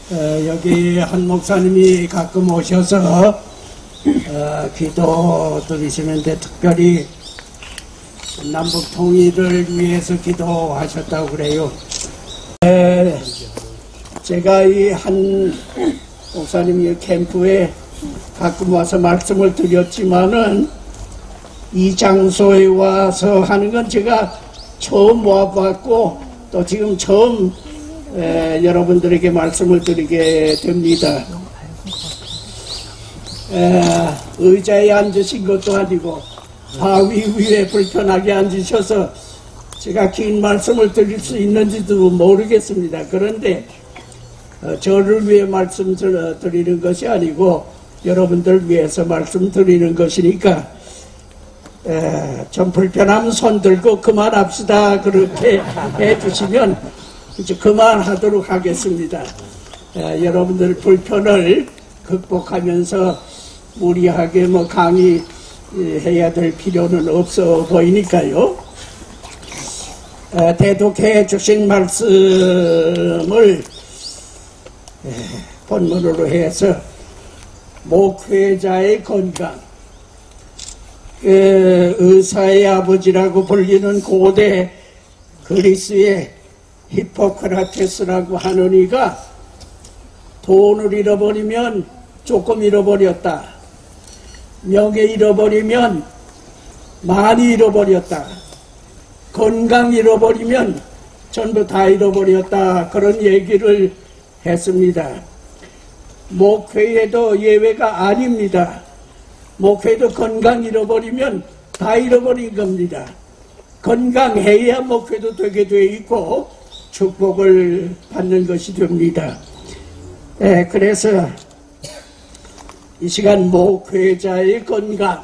여기 한 목사님이 가끔 오셔서 기도 드리시는데 특별히 남북 통일을 위해서 기도하셨다고 그래요. 제가 이 한 목사님의 캠프에 가끔 와서 말씀을 드렸지만은 이 장소에 와서 하는 건 제가 처음 와봤고 또 지금 처음 여러분들에게 말씀을 드리게 됩니다. 의자에 앉으신 것도 아니고 바위 위에 불편하게 앉으셔서 제가 긴 말씀을 드릴 수 있는지도 모르겠습니다. 그런데 저를 위해 말씀 드리는 것이 아니고 여러분들 위해서 말씀드리는 것이니까 좀 불편하면 손 들고 그만합시다 그렇게 해주시면 이제 그만하도록 하겠습니다. 여러분들 불편을 극복하면서 무리하게 강의해야 될 필요는 없어 보이니까요. 대독해 주신 말씀을 본문으로 해서 목회자의 건강, 의사의 아버지라고 불리는 고대 그리스의 히포크라테스라고 하는 이가 돈을 잃어버리면 조금 잃어버렸다, 명예 잃어버리면 많이 잃어버렸다, 건강 잃어버리면 전부 다 잃어버렸다, 그런 얘기를 했습니다. 목회에도 예외가 아닙니다. 목회도 건강 잃어버리면 다 잃어버린 겁니다. 건강해야 목회도 되게 돼 있고 축복을 받는 것이 됩니다. 그래서 이 시간 목회자의 건강,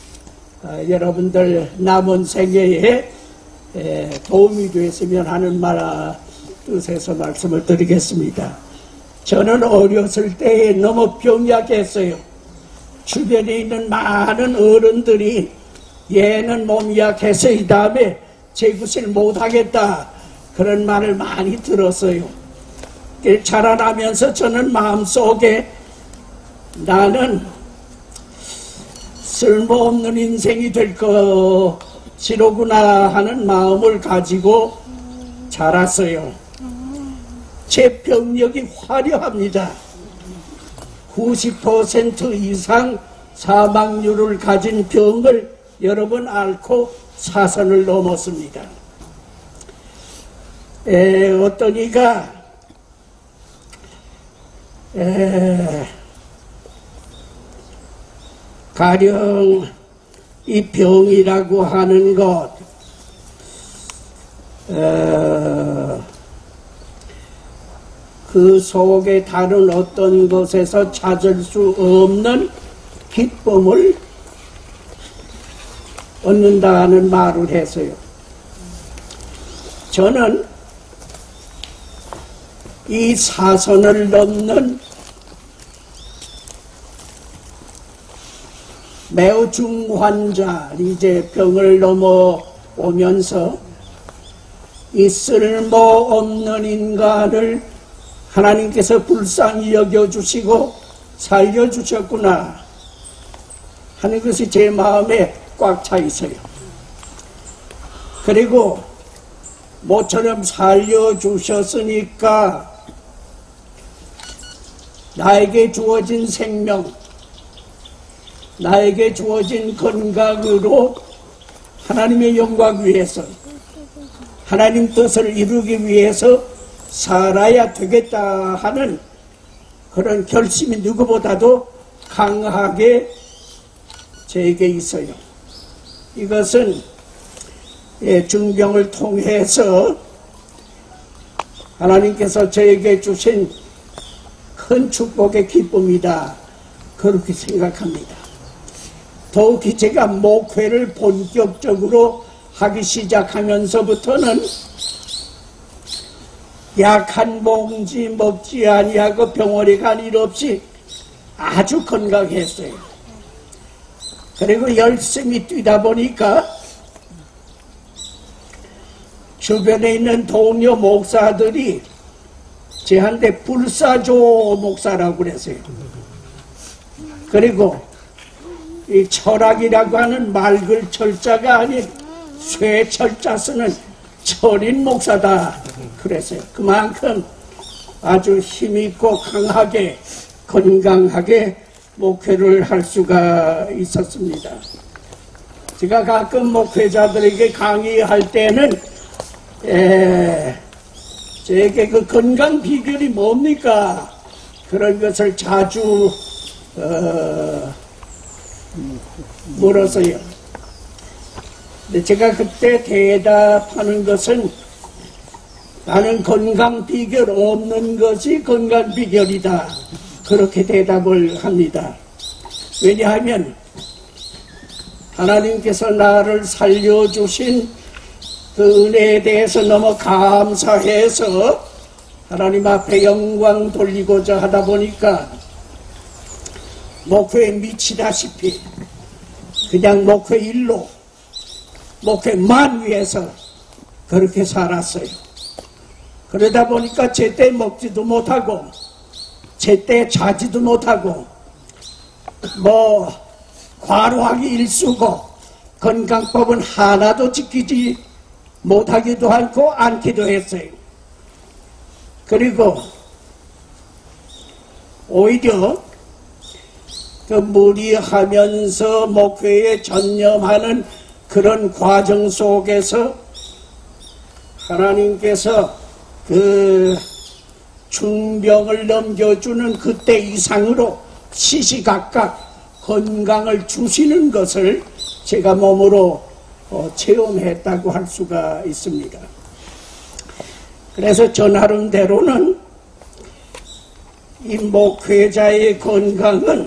여러분들 남은 생애에 도움이 됐으면 하는 뜻에서 말씀을 드리겠습니다. 저는 어렸을 때에 너무 병약했어요. 주변에 있는 많은 어른들이 얘는 몸이 약해서 이 다음에 제구실 못하겠다 그런 말을 많이 들었어요. 자라나면서 저는 마음속에 나는 쓸모없는 인생이 될 것이로구나 하는 마음을 가지고 자랐어요. 제 병력이 화려합니다. 90% 이상 사망률을 가진 병을 여러 번 앓고 사선을 넘었습니다. 어떤 이가 가령 이 병이라고 하는 것 그 속에 다른 어떤 것에서 찾을 수 없는 기쁨을 얻는다는 말을 했어요. 저는 이 사선을 넘는 매우 중환자, 이제 병을 넘어오면서 이 쓸모없는 인간을 하나님께서 불쌍히 여겨주시고 살려주셨구나 하는 것이 제 마음에 꽉 차 있어요. 그리고 모처럼 살려주셨으니까 나에게 주어진 생명, 나에게 주어진 건강으로 하나님의 영광 위해서, 하나님 뜻을 이루기 위해서 살아야 되겠다 하는 그런 결심이 누구보다도 강하게 제게 있어요. 이것은 중병을 통해서 하나님께서 저에게 주신 큰 축복의 기쁨이다, 그렇게 생각합니다. 더욱이 제가 목회를 본격적으로 하기 시작하면서부터는 약 한 봉지 먹지 아니하고 병원에 갈 일 없이 아주 건강했어요. 그리고 열심히 뛰다 보니까 주변에 있는 동료 목사들이 제한테 불사조 목사라고 그랬어요. 그리고 이 철학이라고 하는 맑을 철자가 아닌 쇠철자 쓰는 철인 목사다 그랬어요. 그만큼 아주 힘있고 강하게 건강하게 목회를 할 수가 있었습니다. 제가 가끔 목회자들에게 강의할 때는 제게 그 건강 비결이 뭡니까? 그런 것을 자주 물었어요. 근데 제가 그때 대답하는 것은 나는 건강 비결 없는 것이 건강 비결이다. 그렇게 대답을 합니다. 왜냐하면 하나님께서 나를 살려주신 그 은혜에 대해서 너무 감사해서 하나님 앞에 영광 돌리고자 하다 보니까 목회에 미치다시피 그냥 목회 일로 목회만 위해서 그렇게 살았어요. 그러다 보니까 제때 먹지도 못하고 제때 자지도 못하고 과로하기 일쑤고 건강법은 하나도 지키지 못하기도 않고 않기도 했어요. 그리고 오히려 그 무리하면서 목회에 전념하는 그런 과정 속에서 하나님께서 그 중병을 넘겨주는 그때 이상으로 시시각각 건강을 주시는 것을 제가 몸으로 체험했다고 할 수가 있습니다. 그래서 저 나름대로는 이 목회자의 건강은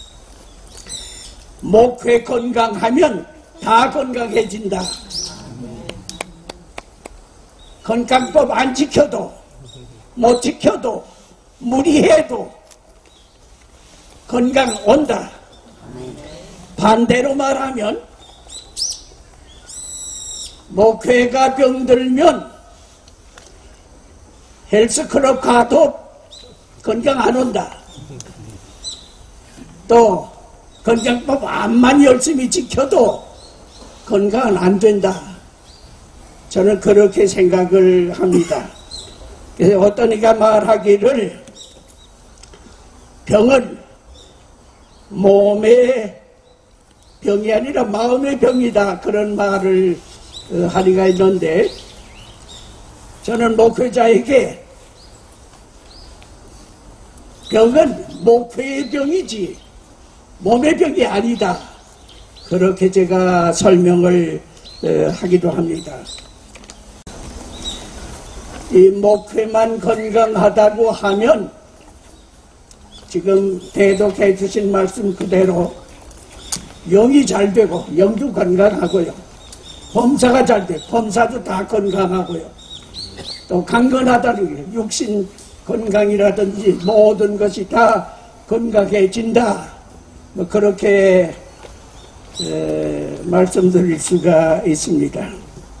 목회 건강하면 다 건강해진다. 건강법 안 지켜도 못 지켜도 무리해도 건강 온다. 반대로 말하면 목회가 병들면 헬스클럽 가도 건강 안 온다. 또 건강법 암만 열심히 지켜도 건강은 안 된다. 저는 그렇게 생각을 합니다. 그래서 어떤 이가 말하기를 병은 몸의 병이 아니라 마음의 병이다. 그런 말을 하리가 있는데 저는 목회자에게 병은 목회의 병이지 몸의 병이 아니다. 그렇게 제가 설명을 하기도 합니다. 이 목회만 건강하다고 하면 지금 대독해 주신 말씀 그대로 영이 잘 되고 영도 건강하고요. 범사가 잘 되고 범사도 다 건강하고요. 또 강건하다는 육신 건강이라든지 모든 것이 다 건강해진다. 뭐 그렇게 말씀드릴 수가 있습니다.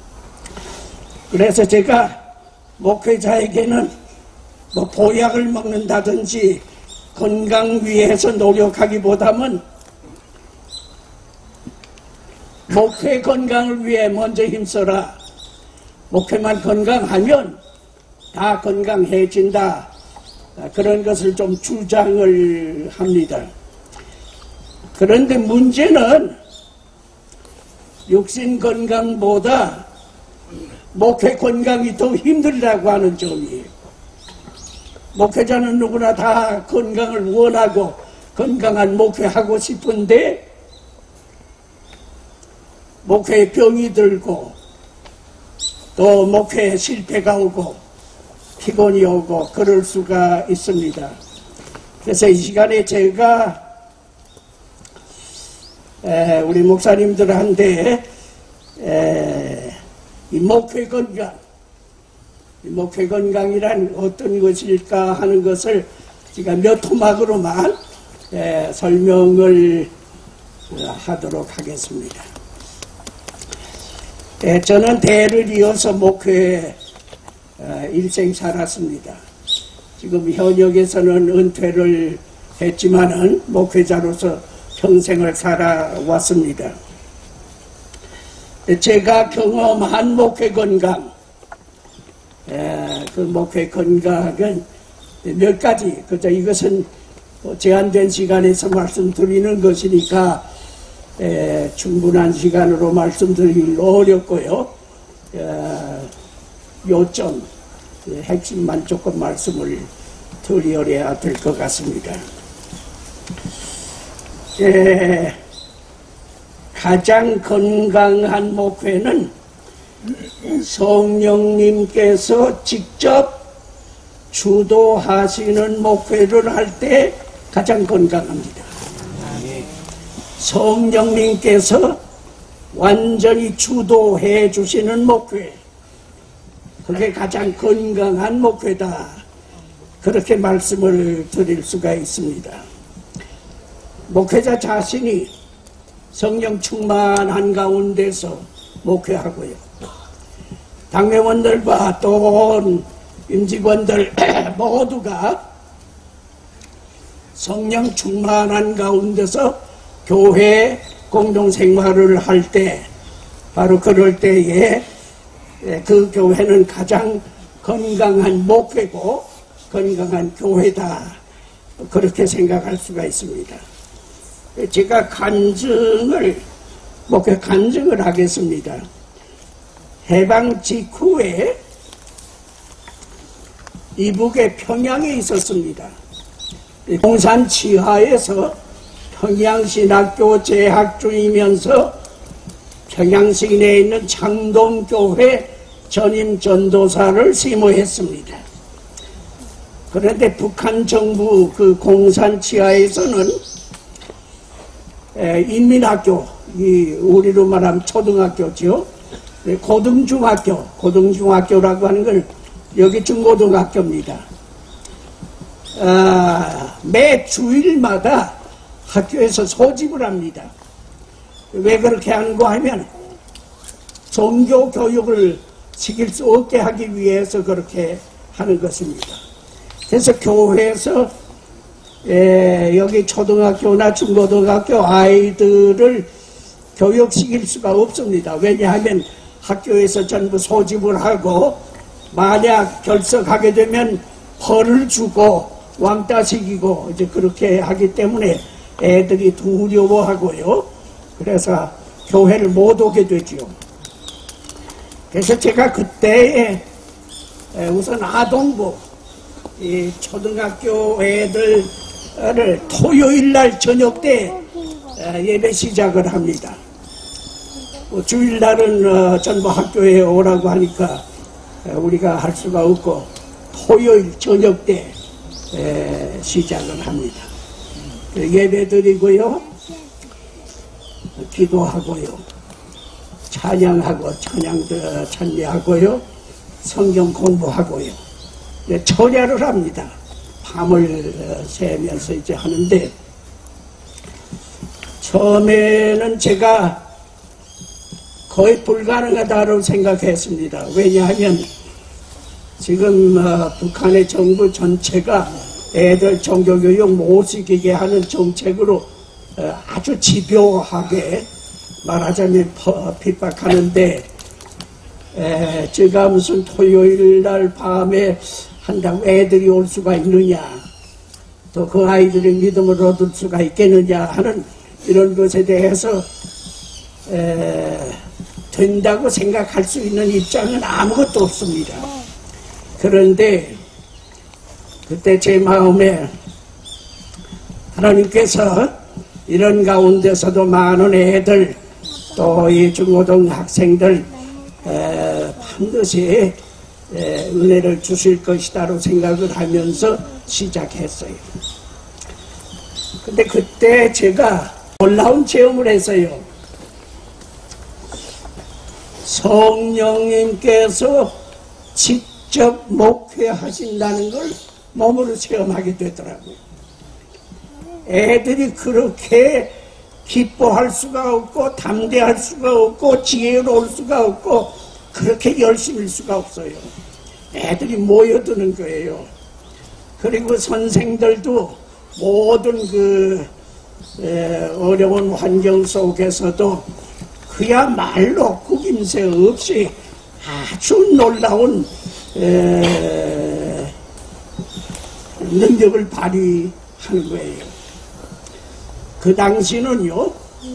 그래서 제가 목회자에게는 보약을 먹는다든지 건강 위해서 노력하기보다는 목회 건강을 위해 먼저 힘써라. 목회만 건강하면 다 건강해진다. 그런 것을 좀 주장을 합니다. 그런데 문제는 육신 건강보다 목회 건강이 더 힘들다고 하는 점이에요. 목회자는 누구나 다 건강을 원하고 건강한 목회하고 싶은데 목회에 병이 들고 또 목회에 실패가 오고 피곤이 오고 그럴 수가 있습니다. 그래서 이 시간에 제가 우리 목사님들한테 이 목회 건강이란 어떤 것일까 하는 것을 제가 몇 토막으로만 설명을 하도록 하겠습니다. 저는 대를 이어서 목회 일생 살았습니다. 지금 현역에서는 은퇴를 했지만은 목회자로서 평생을 살아왔습니다. 제가 경험한 목회 건강, 그 목회 건강은 몇 가지, 그저 이것은 제한된 시간에서 말씀드리는 것이니까 충분한 시간으로 말씀드리기 어렵고요. 요점, 핵심만 조금 말씀을 드려야 될 것 같습니다. 가장 건강한 목회는 성령님께서 직접 주도하시는 목회를 할 때 가장 건강합니다. 성령님께서 완전히 주도해 주시는 목회, 그게 가장 건강한 목회다, 그렇게 말씀을 드릴 수가 있습니다. 목회자 자신이 성령 충만한 가운데서 목회하고요, 당회원들과 또 임직원들 모두가 성령 충만한 가운데서 교회 공동생활을 할 때, 바로 그럴 때에 그 교회는 가장 건강한 목회고 건강한 교회다, 그렇게 생각할 수가 있습니다. 제가 목회 간증을 하겠습니다. 해방 직후에 이북의 평양에 있었습니다. 공산 치하에서 평양신학교 재학 중이면서 평양시내에 있는 창동교회 전임 전도사를 심호했습니다. 그런데 북한 정부 그 공산 치하에서는 인민학교, 우리로 말하면 초등학교죠. 고등중학교라고 하는 걸 여기 중고등학교입니다. 매 주일마다 학교에서 소집을 합니다. 왜 그렇게 하는가 하면 종교 교육을 시킬 수 없게 하기 위해서 그렇게 하는 것입니다. 그래서 교회에서 여기 초등학교나 중고등학교 아이들을 교육시킬 수가 없습니다. 왜냐하면 학교에서 전부 소집을 하고 만약 결석하게 되면 벌을 주고 왕따시키고 이제 그렇게 하기 때문에 애들이 두려워하고요. 그래서 교회를 못 오게 되죠. 그래서 제가 그때 우선 아동부, 이 초등학교 애들을 토요일날 저녁 때 예배 시작을 합니다. 주일날은 전부 학교에 오라고 하니까 우리가 할 수가 없고 토요일 저녁 때 시작을 합니다. 예배 드리고요, 기도하고요, 찬양하고 찬미하고요, 성경 공부하고요, 철야를 합니다. 밤을 새면서 이제 하는데, 처음에는 제가 거의 불가능하다고 생각했습니다. 왜냐하면 지금 북한의 정부 전체가 애들 종교교육 못 시키게 하는 정책으로 아주 집요하게 말하자면 핍박하는데, 제가 무슨 토요일날 밤에 한다고 애들이 올 수가 있느냐, 또 그 아이들의 믿음을 얻을 수가 있겠느냐 하는 이런 것에 대해서 된다고 생각할 수 있는 입장은 아무것도 없습니다. 그런데 그때 제 마음에 하나님께서 이런 가운데서도 많은 애들, 또 이 중고등 학생들 반드시 은혜를 주실 것이다로 생각을 하면서 시작했어요. 근데 그때 제가 놀라운 체험을 했어요. 성령님께서 직접 목회하신다는 걸 몸으로 체험하게 되더라고요. 애들이 그렇게 기뻐할 수가 없고 담대할 수가 없고 지혜로울 수가 없고 그렇게 열심일 수가 없어요. 애들이 모여드는 거예요. 그리고 선생들도 모든 그 어려운 환경 속에서도 그야말로 구김새 없이 아주 놀라운 능력을 발휘하는 거예요. 그 당시는요,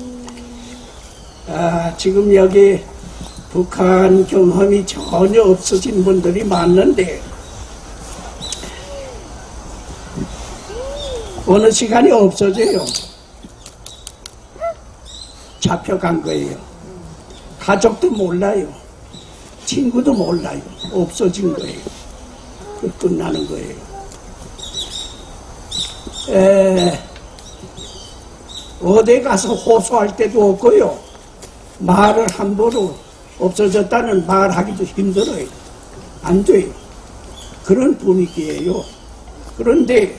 지금 여기 북한 경험이 전혀 없으신 분들이 많는데 어느 시간이 없어져요. 잡혀간 거예요. 가족도 몰라요. 친구도 몰라요. 없어진 거예요. 끝나는 거예요. 어디 가서 호소할 때도 없고요. 말을 함부로 없어졌다는 말하기도 힘들어요. 안 돼요. 그런 분위기예요. 그런데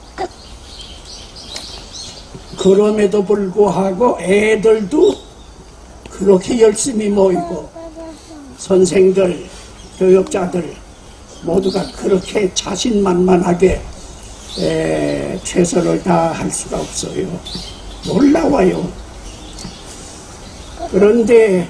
그럼에도 불구하고 애들도 그렇게 열심히 모이고 선생들, 교육자들 모두가 그렇게 자신만만하게 최선을 다할 수가 없어요. 놀라워요. 그런데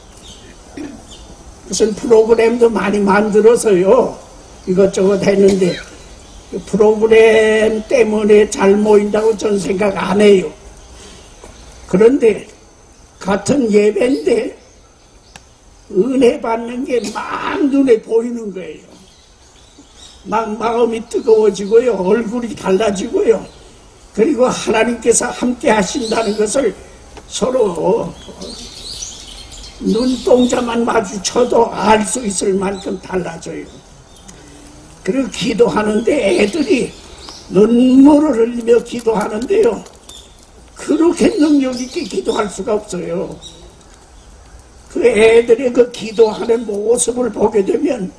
무슨 프로그램도 많이 만들어서요. 이것저것 했는데 그 프로그램 때문에 잘 모인다고 저는 생각 안 해요. 그런데 같은 예배인데 은혜 받는 게 막 눈에 보이는 거예요. 막 마음이 뜨거워지고요. 얼굴이 달라지고요. 그리고 하나님께서 함께 하신다는 것을 서로 눈동자만 마주쳐도 알 수 있을 만큼 달라져요. 그리고 기도하는데 애들이 눈물을 흘리며 기도하는데요. 그렇게 능력 있게 기도할 수가 없어요. 그 애들의 그 기도하는 모습을 보게 되면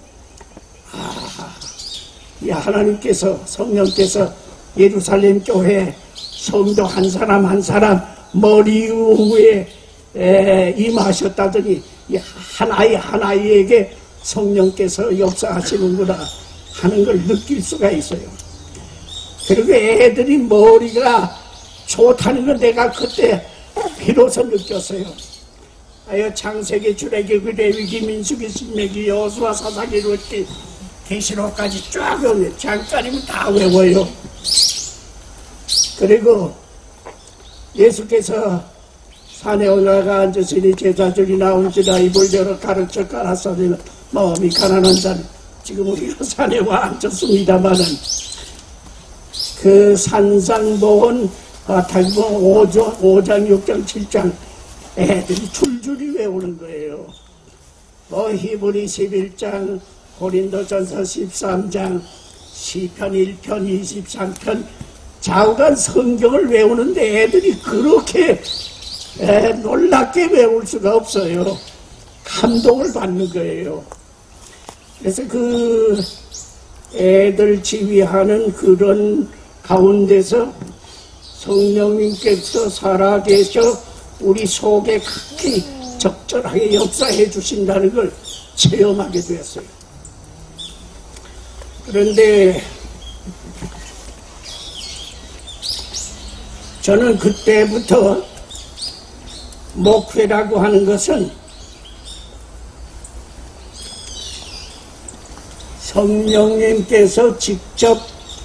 이 하나님께서 성령께서 예루살렘 교회 성도 한 사람 한 사람 머리 위에 임하셨다더니 하나이 하나이에게 성령께서 역사하시는구나 하는 걸 느낄 수가 있어요. 그리고 애들이 머리가 좋다는 건 내가 그때 비로소 느꼈어요. 창세기, 출애굽, 레위기, 민수기, 신명기, 여호수아, 사사기, 룻기, 계시록까지 쫙 외워요. 잠깐이면 다 외워요. 그리고 예수께서 산에 올라가 앉으시니 제자들이 나온지라 입을 열어 가르쳐 가라사대는 마음이 가난한 자는 지금 우리가 산에 와 앉았습니다마는 그 산상보온 바탕보 5장 6장 7장 애들이 줄줄이 외우는 거예요. 히브리 11장 고린도전서 13장 시편 1편 23편 좌우간 성경을 외우는데 애들이 그렇게 놀랍게 외울 수가 없어요. 감동을 받는 거예요. 그래서 그 애들 지휘하는 그런 가운데서 성령님께서 살아계셔 우리 속에 크게 적절하게 역사해 주신다는 걸 체험하게 되었어요. 그런데 저는 그때부터 목회라고 하는 것은 성령님께서 직접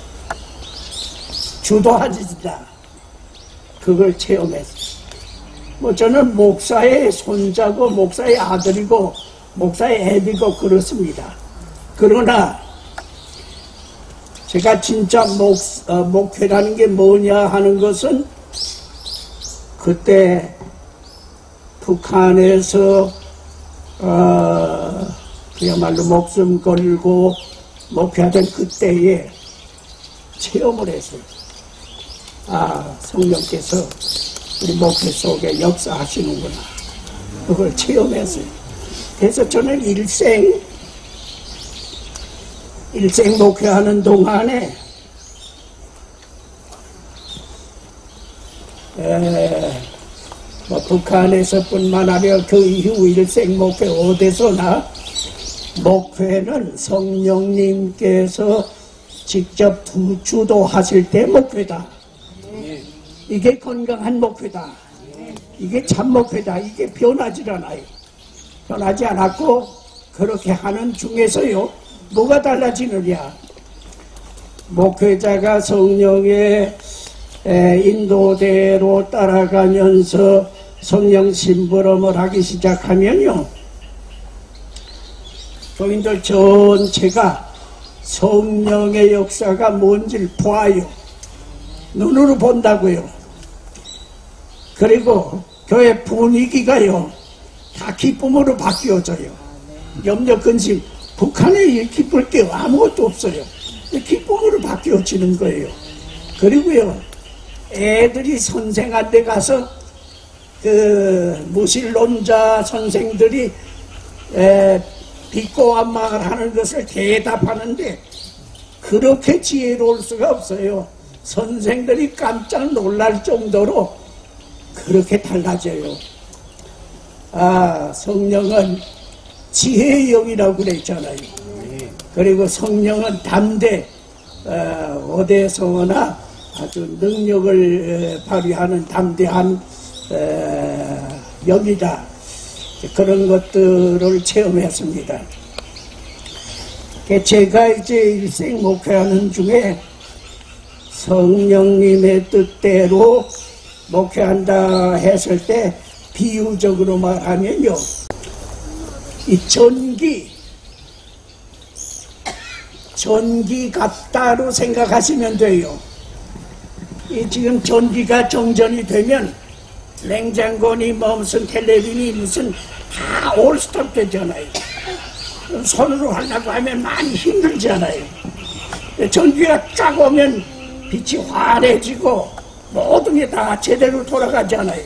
주도하시다. 그걸 체험했어요. 저는 목사의 손자고 목사의 아들이고 목사의 애비고 그렇습니다. 그러나 제가 진짜 목회라는 게 뭐냐 하는 것은 그때 북한에서 그야말로 목숨 걸고 목회하던 그때에 체험을 했어요. 성령께서 우리 목회 속에 역사하시는구나. 그걸 체험했어요. 그래서 저는 일생 목회하는 동안에 북한에서뿐만 아니라 그 이후 일생 목회 어디서나 목회는 성령님께서 직접 주도하실 때 목회다. 이게 건강한 목회다. 이게 참 목회다. 이게 변하지 않아요. 변하지 않았고 그렇게 하는 중에서요. 뭐가 달라지느냐. 목회자가 성령의 인도대로 따라가면서 성령 심부름을 하기 시작하면요. 교인들 전체가 성령의 역사가 뭔지를 봐요. 눈으로 본다고요. 그리고 교회 분위기가요. 다 기쁨으로 바뀌어져요. 염려 근심 북한에 기쁠 게 아무것도 없어요. 기쁨으로 바뀌어지는 거예요. 그리고요. 애들이 선생한테 가서 그 무신론자 선생들이 비꼬한말 하는 것을 대답하는데 그렇게 지혜로울 수가 없어요. 선생들이 깜짝 놀랄 정도로 그렇게 달라져요. 아, 성령은 지혜의 영이라고 그랬잖아요. 그리고 성령은 담대, 어디서나 아주 능력을 발휘하는 담대한 영이다. 그런 것들을 체험했습니다. 제가 이제 일생 목회하는 중에 성령님의 뜻대로 목회한다 했을 때 비유적으로 말하면요. 이 전기 같다로 생각하시면 돼요. 이 지금 전기가 정전이 되면 냉장고니 뭐 무슨 텔레비전이 무슨 다 올스톱 되잖아요. 손으로 하려고 하면 많이 힘들잖아요. 전기가 쫙 오면 빛이 환해지고 모든 게 다 제대로 돌아가잖아요.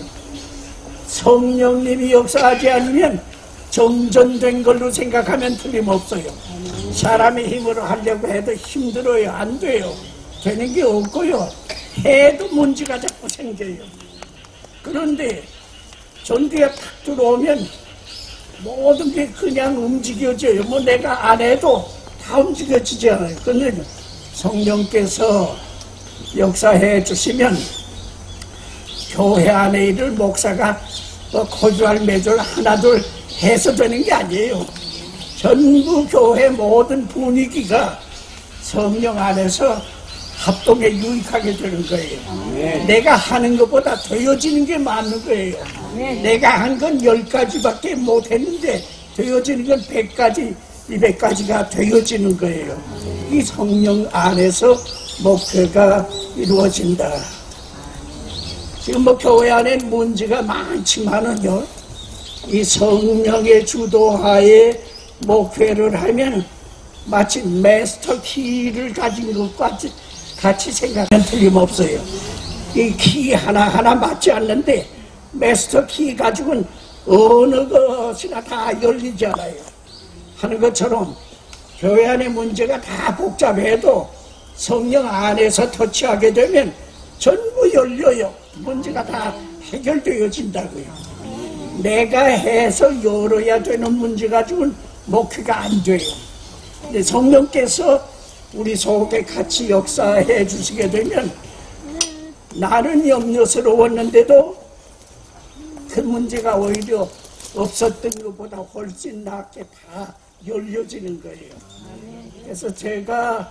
성령님이 역사하지 않으면 정전된 걸로 생각하면 틀림없어요. 사람의 힘으로 하려고 해도 힘들어요. 안 돼요. 되는 게 없고요. 해도 문제가 자꾸 생겨요. 그런데 전기가 탁 들어오면 모든 게 그냥 움직여져요. 뭐 내가 안 해도 다 움직여지잖아요. 근데 성령께서 역사해 주시면 교회 안에 있을 목사가 뭐 거주할 매절 하나둘 해서 되는 게 아니에요. 전부 교회 모든 분위기가 성령 안에서 합동에 유익하게 되는 거예요. 내가 하는 것보다 되어지는 게 맞는 거예요. 내가 한 건 10가지밖에 못했는데 되어지는 건 100가지, 200가지가 되어지는 거예요. 이 성령 안에서 목회가 이루어진다. 지금 뭐 교회 안에 문제가 많지만은요, 이 성령의 주도하에 목회를 하면 마치 마스터 키를 가진 것과 같이 생각하면 틀림없어요. 이 키 하나하나 맞지 않는데 마스터 키 가지고는 어느 것이나 다 열리잖아요. 하는 것처럼 교회 안의 문제가 다 복잡해도 성령 안에서 터치하게 되면 전부 열려요. 문제가 다 해결되어진다고요. 내가 해서 열어야 되는 문제 가지고는 목회가 안 돼요. 근데 성령께서 우리 속에 같이 역사해 주시게 되면 나는 염려스러웠는데도 그 문제가 오히려 없었던 것보다 훨씬 낫게 다 열려지는 거예요. 그래서 제가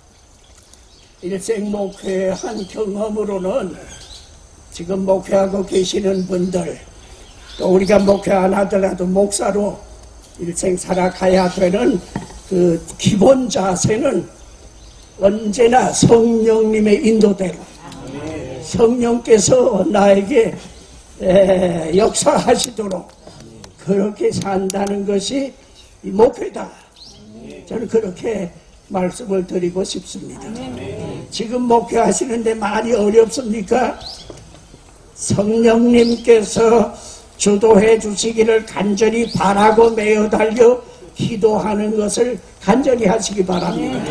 일생 목회한 경험으로는 지금 목회하고 계시는 분들, 또 우리가 목회 안 하더라도 목사로 일생 살아가야 되는 그 기본 자세는 언제나 성령님의 인도대로 성령께서 나에게 역사하시도록 그렇게 산다는 것이 목회다. 저는 그렇게 말씀을 드리고 싶습니다. 지금 목회하시는데 많이 어렵습니까? 성령님께서 주도해 주시기를 간절히 바라고 매어 달려 기도하는 것을 간절히 하시기 바랍니다.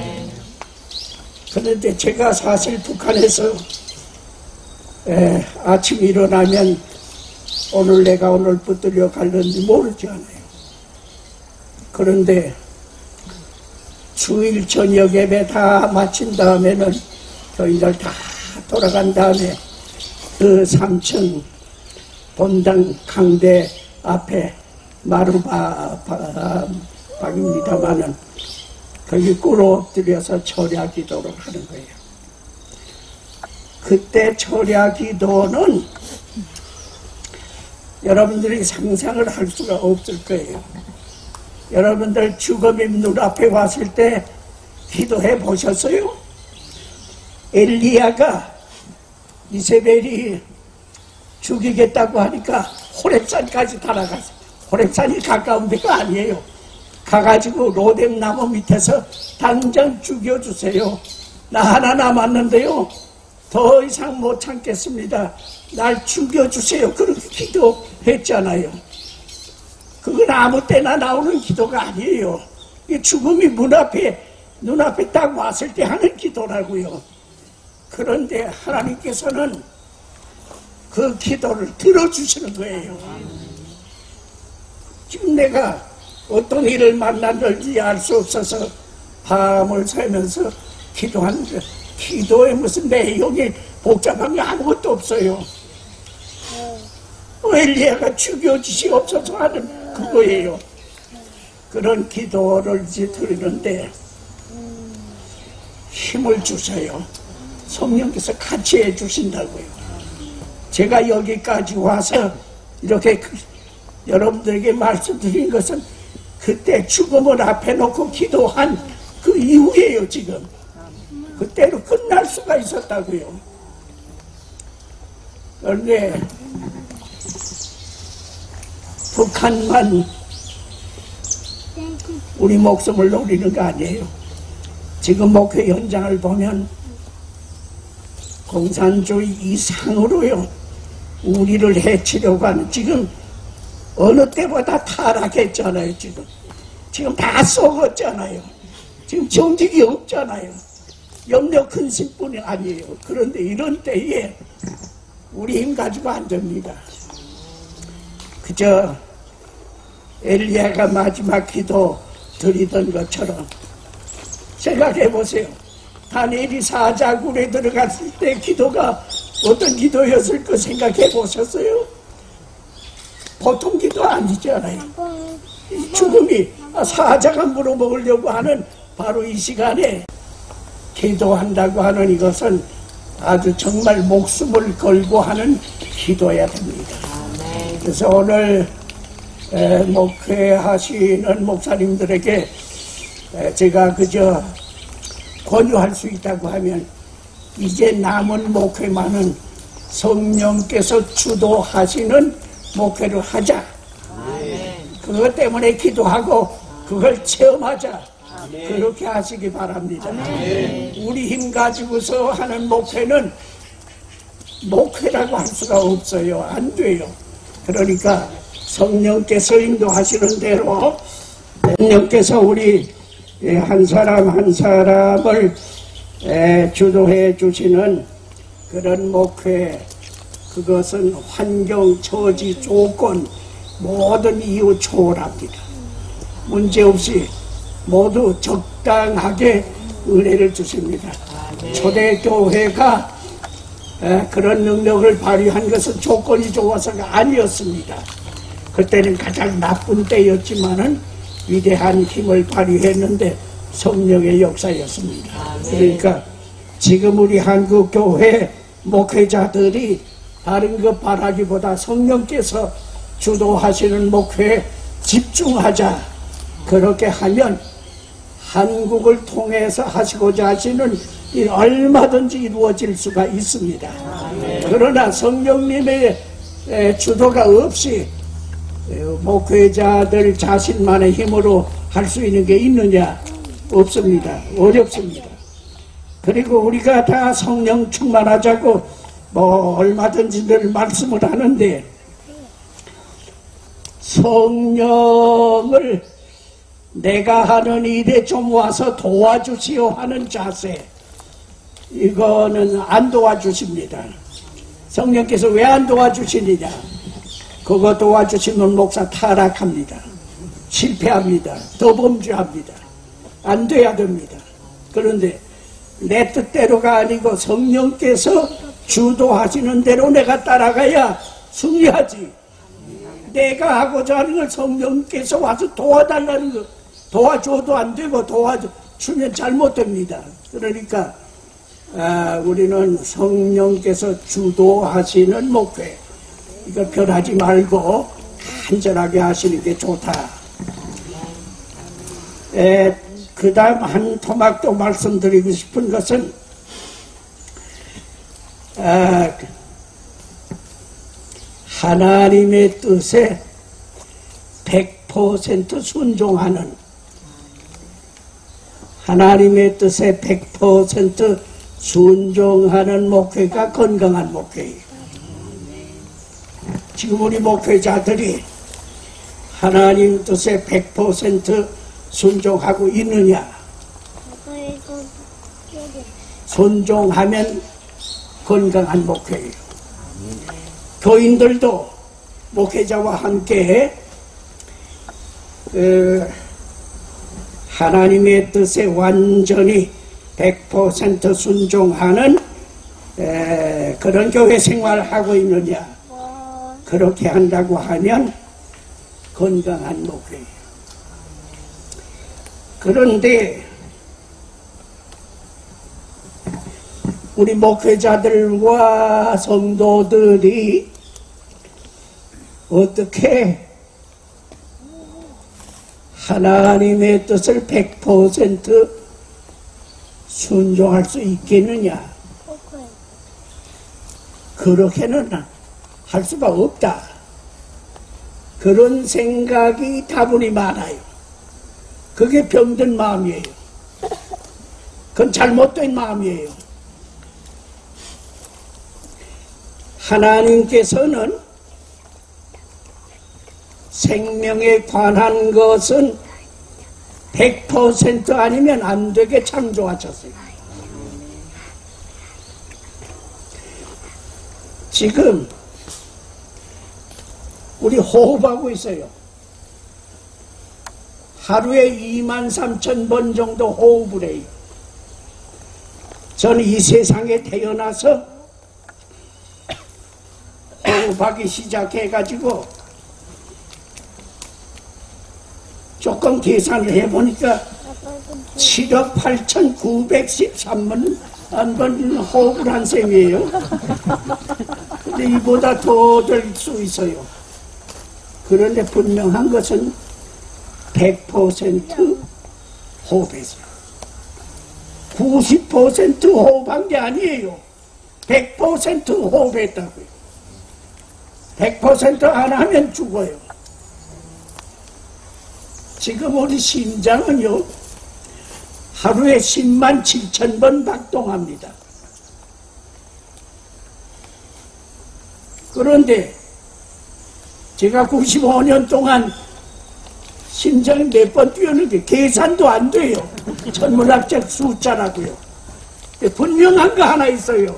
그런데 제가 사실 북한에서 아침 일어나면 오늘 내가 오늘 붙들려 갈는지 모르지 않아요. 그런데 주일 저녁 예배 다 마친 다음에는 교인들 다 돌아간 다음에 그 3층 본당 강대 앞에 마루박입니다마는 거기 꿇어 엎드려서 철야 기도를 하는 거예요. 그때 철야 기도는 여러분들이 상상을 할 수가 없을 거예요. 여러분들 죽음이 눈앞에 왔을 때 기도해 보셨어요? 엘리야가 이세벨이 죽이겠다고 하니까 호렙산까지 달아갔어요. 호렙산이 가까운 데가 아니에요. 가가지고 로뎀나무 밑에서 당장 죽여주세요. 나 하나 남았는데요. 더 이상 못 참겠습니다. 날 죽여주세요. 그렇게 기도했잖아요. 그건 아무 때나 나오는 기도가 아니에요. 이 죽음이 눈앞에 딱 왔을 때 하는 기도라고요. 그런데 하나님께서는 그 기도를 들어주시는 거예요. 지금 내가 어떤 일을 만났는지 알 수 없어서 밤을 새면서 기도하는데 기도에 무슨 내용이 복잡한 게 아무것도 없어요. 엘리야가 죽여주시옵소서 하는 그거예요. 그런 기도를 드리는데 힘을 주세요. 성령께서 같이 해주신다고요. 제가 여기까지 와서 이렇게 여러분들에게 말씀드린 것은 그때 죽음을 앞에 놓고 기도한 그 이후에요. 지금 그때로 끝날 수가 있었다고요. 그런데 북한만 우리 목숨을 노리는 거 아니에요. 지금 목회 현장을 보면 공산주의 이상으로요 우리를 해치려고 하는, 지금 어느 때보다 타락했잖아요. 지금 다 썩었잖아요. 지금 정직이 없잖아요. 염려 근심뿐이 아니에요. 그런데 이런 때에 우리 힘 가지고 안 됩니다. 그저 엘리야가 마지막 기도 드리던 것처럼 생각해 보세요. 다니엘이 사자굴에 들어갔을 때 기도가 어떤 기도였을 거 생각해 보셨어요? 보통 기도 아니잖아요. 죽음이 사자가 물어먹으려고 하는 바로 이 시간에 기도한다고 하는 이것은 아주 정말 목숨을 걸고 하는 기도해야 됩니다. 그래서 오늘 목회하시는 목사님들에게 제가 그저 권유할 수 있다고 하면 이제 남은 목회만은 성령께서 주도하시는 목회를 하자. 그것 때문에 기도하고 그걸 체험하자. 그렇게 하시기 바랍니다. 우리 힘 가지고서 하는 목회는 목회라고 할 수가 없어요. 안 돼요. 그러니까 성령께서 인도하시는 대로 성령께서 우리 한 사람 한 사람을 주도해 주시는 그런 목회, 그것은 환경, 처지, 조건 모든 이유 초월합니다. 문제없이 모두 적당하게 은혜를 주십니다. 초대교회가 그런 능력을 발휘한 것은 조건이 좋아서가 아니었습니다. 그때는 가장 나쁜 때였지만은 위대한 힘을 발휘했는데 성령의 역사였습니다. 그러니까 지금 우리 한국교회 목회자들이 다른 것 바라기보다 성령께서 주도하시는 목회에 집중하자. 그렇게 하면 한국을 통해서 하시고자 하시는 일 얼마든지 이루어질 수가 있습니다. 그러나 성령님의 주도가 없이 목회자들 자신만의 힘으로 할 수 있는 게 있느냐? 없습니다. 어렵습니다. 그리고 우리가 다 성령 충만하자고 얼마든지 늘 말씀을 하는데 성령을 내가 하는 일에 좀 와서 도와주시오 하는 자세, 이거는 안 도와주십니다. 성령께서 왜 안 도와주시느냐? 그거 도와주시면 목사 타락합니다. 실패합니다. 더 범죄합니다. 안 돼야 됩니다. 그런데 내 뜻대로가 아니고 성령께서 주도하시는 대로 내가 따라가야 승리하지. 내가 하고자 하는 걸 성령께서 와서 도와달라는 거 도와줘도 안 되고 도와주면 잘못됩니다. 그러니까 우리는 성령께서 주도하시는 목회 이거 변하지 말고 간절하게 하시는 게 좋다. 그 다음 한 토막 또 말씀드리고 싶은 것은 하나님의 뜻에 100% 순종하는 하나님의 뜻에 100% 순종하는 목회가 건강한 목회예요. 지금 우리 목회자들이 하나님 뜻에 100% 순종하고 있느냐? 순종하면 건강한 목회예요. 교인들도 목회자와 함께 하나님의 뜻에 완전히 100% 순종하는 그런 교회 생활을 하고 있느냐? 그렇게 한다고 하면 건강한 목회예요. 그런데 우리 목회자들과 성도들이 어떻게 하나님의 뜻을 100% 순종할 수 있겠느냐? 그렇게는 할 수가 없다. 그런 생각이 다분히 많아요. 그게 병든 마음이에요. 그건 잘못된 마음이에요. 하나님께서는 생명에 관한 것은 100% 아니면 안 되게 창조하셨어요. 지금 우리 호흡하고 있어요. 하루에 23,000번 정도 호흡을 해요. 저는 이 세상에 태어나서 호흡하기 시작해가지고 조금 계산을 해보니까 7억 8,913번 호흡을 한 셈이에요. 근데 이보다 더 될 수 있어요. 그런데 분명한 것은 100% 호흡했어요. 90% 호흡한 게 아니에요. 100% 호흡했다고요. 100% 안 하면 죽어요. 지금 우리 심장은요, 하루에 10만 7천 번 박동합니다. 그런데 제가 95년 동안 심장이 몇 번 뛰었는데 계산도 안 돼요. 천문학적 숫자라고요. 분명한 거 하나 있어요.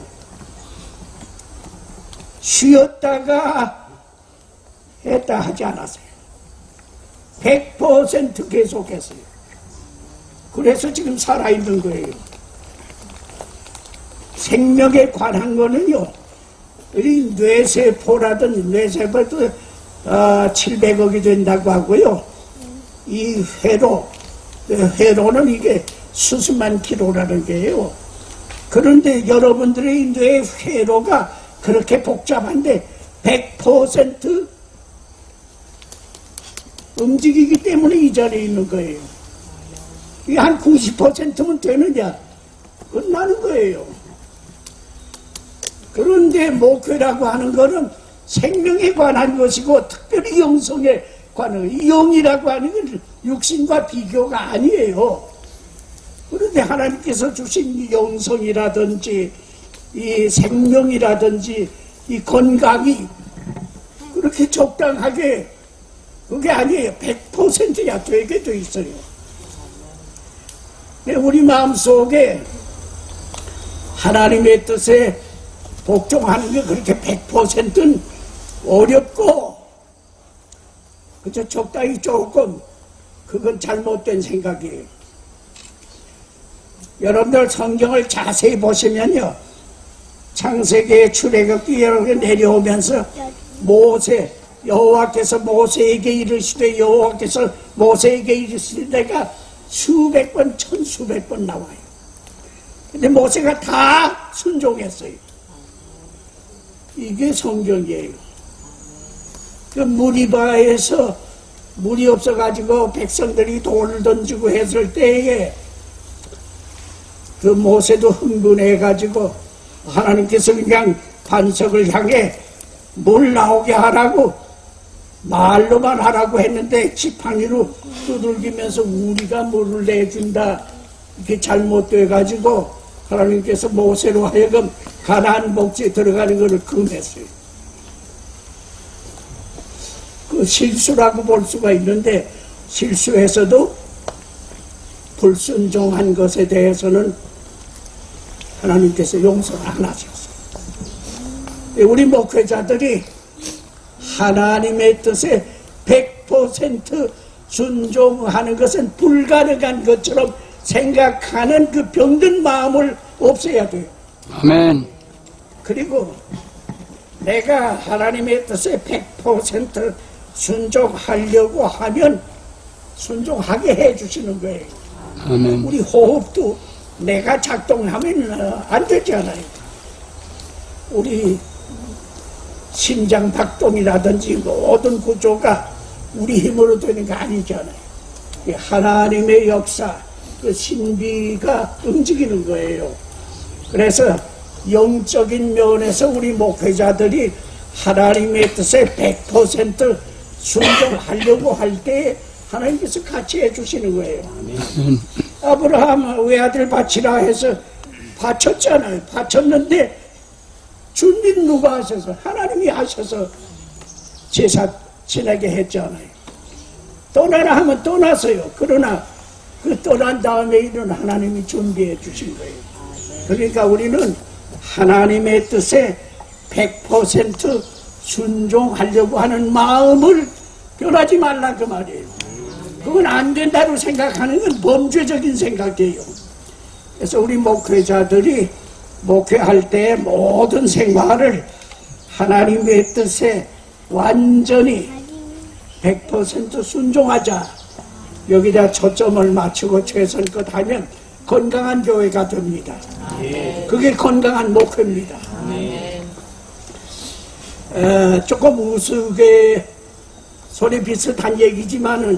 쉬었다가 했다 하지 않았어요. 100% 계속했어요. 그래서 지금 살아있는 거예요. 생명에 관한 거는요, 이 뇌세포라든 뇌세포도 700억이 된다고 하고요. 이 회로는 이게 수십만 킬로라는 게요. 그런데 여러분들의 뇌 회로가 그렇게 복잡한데 100% 움직이기 때문에 이 자리에 있는 거예요. 이게 한 90%면 되느냐? 끝나는 거예요. 그런데 목회라고 하는 거는 생명에 관한 것이고 특별히 영성에 관한 이 영이라고 하는 건 육신과 비교가 아니에요. 그런데 하나님께서 주신 이 영성이라든지 이 생명이라든지 이 건강이 그렇게 적당하게 그게 아니에요. 100%야 되게 돼 있어요. 우리 마음속에 하나님의 뜻에 복종하는 게 그렇게 100%는 어렵고 그저 적당히 조금 그건 잘못된 생각이에요. 여러분들 성경을 자세히 보시면요, 창세기의 출애굽기 이렇게 내려오면서 모세, 여호와께서 모세에게 이르시되 여호와께서 모세에게 이르시되가 수백 번, 천수백 번 나와요. 근데 모세가 다 순종했어요. 이게 성경이에요. 그 무리바에서 물이 없어가지고 백성들이 돌을 던지고 했을 때에 그 모세도 흥분해가지고 하나님께서 그냥 반석을 향해 물 나오게 하라고 말로만 하라고 했는데 지팡이로 두들기면서 우리가 물을 내준다 이렇게 잘못돼가지고 하나님께서 모세로 하여금 가나안 복지에 들어가는 것을 금했어요. 그 실수라고 볼 수가 있는데 실수해서도 불순종한 것에 대해서는 하나님께서 용서를 안 하셨어요. 우리 목회자들이 하나님의 뜻에 100% 순종하는 것은 불가능한 것처럼 생각하는 그 병든 마음을 없애야 돼요. 아멘. 그리고 내가 하나님의 뜻에 100% 순종하려고 하면 순종하게 해주시는 거예요. 아멘. 우리 호흡도 내가 작동하면 안 되잖아요. 우리 심장 박동이라든지 모든 구조가 우리 힘으로 되는 게 아니잖아요. 하나님의 역사, 그 신비가 움직이는 거예요. 그래서 영적인 면에서 우리 목회자들이 하나님의 뜻에 100% 순종하려고 할 때 하나님께서 같이 해주시는 거예요. 아브라함 외아들 바치라 해서 바쳤잖아요. 바쳤는데 준비는 누가 하셔서? 하나님이 하셔서 제사 지내게 했잖아요. 떠나라 하면 떠났어요. 그러나 그 떠난 다음에 이런 하나님이 준비해 주신 거예요. 그러니까 우리는 하나님의 뜻에 100% 순종하려고 하는 마음을 변하지 말라 그 말이에요. 그건 안 된다고 생각하는 건 범죄적인 생각이에요. 그래서 우리 목회자들이 목회할 때 모든 생활을 하나님의 뜻에 완전히 100% 순종하자. 여기다 초점을 맞추고 최선껏 하면 건강한 교회가 됩니다. 그게 건강한 목회입니다. 조금 우스개 소리 비슷한 얘기지만은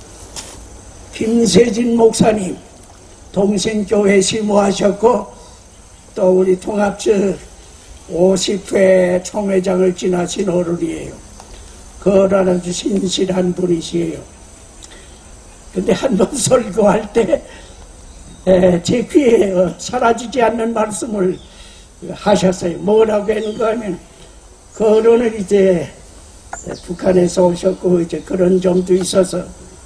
김세진 목사님 동생교회 시무하셨고 또 우리 통합처 50회 총회장을 지나신 어른이에요. 거라는 아주 신실한 분이시에요. 근데 한 번 설교할 때 제 귀에 사라지지 않는 말씀을 하셨어요. 뭐라고 했는가 하면 그 어른은 이제 북한에서 오셨고 이제 그런 점도 있어서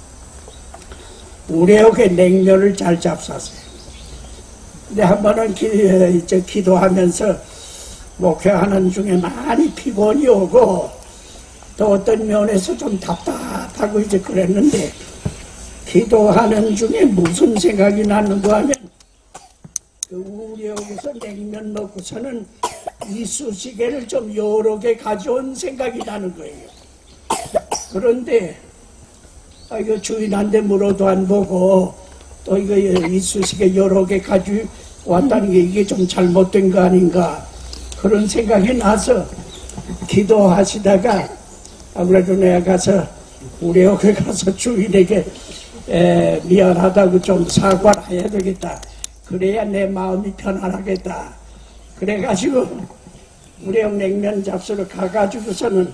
우리에게 냉면을 잘 잡쌌어요. 근데 한 번은 기도하면서 목회하는 중에 많이 피곤이 오고 또 어떤 면에서 좀 답답하고 이제 그랬는데 기도하는 중에 무슨 생각이 나는가 하면 그 우리 여기서 냉면 먹고서는 이쑤시개를 좀 여러 개 가져온 생각이 나는 거예요. 그런데 이거 주인한테 물어도 안 보고 또 이거 이쑤시개 여러 개 가지고 왔다는 게 이게 좀 잘못된 거 아닌가 그런 생각이 나서 기도하시다가 아무래도 내가 가서 우리 여기 가서 주인에게 미안하다고 좀 사과를 해야 되겠다. 그래야 내 마음이 편안하겠다. 그래가지고 우리 형 냉면 잡수러 가가지고서는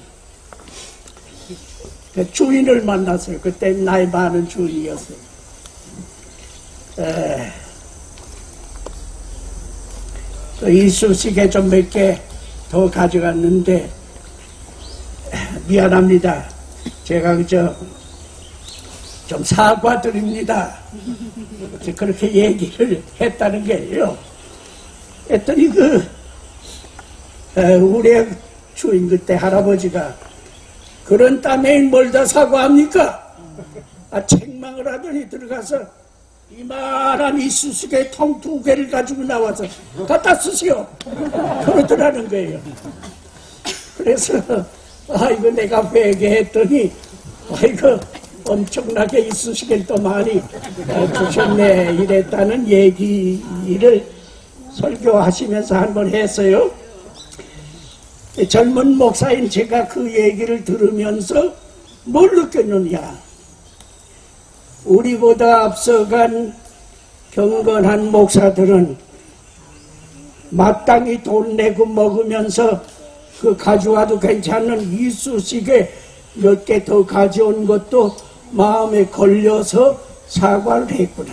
그 주인을 만났어요. 그때 나이 많은 주인이었어요. 또 이쑤시개 좀 몇 개 더 가져갔는데 미안합니다. 제가 그저 좀 사과드립니다. 그렇게 얘기를 했다는 게요. 했더니 우리 주인 그때 할아버지가 그런 땀에 뭘 다 사과합니까? 책망을 하더니 들어가서 이만한 이쑤시개 통 2개를 가지고 나와서 갖다 쓰시오 그러더라는 거예요. 그래서 이거 내가 회개했더니 이거 엄청나게 이쑤시개를 또 많이 주셨네 이랬다는 얘기를 설교하시면서 한번 했어요. 젊은 목사인 제가 그 얘기를 들으면서 뭘 느꼈느냐, 우리보다 앞서간 경건한 목사들은 마땅히 돈 내고 먹으면서 그 가져와도 괜찮은 이쑤시개 몇 개 더 가져온 것도 마음에 걸려서 사과를 했구나.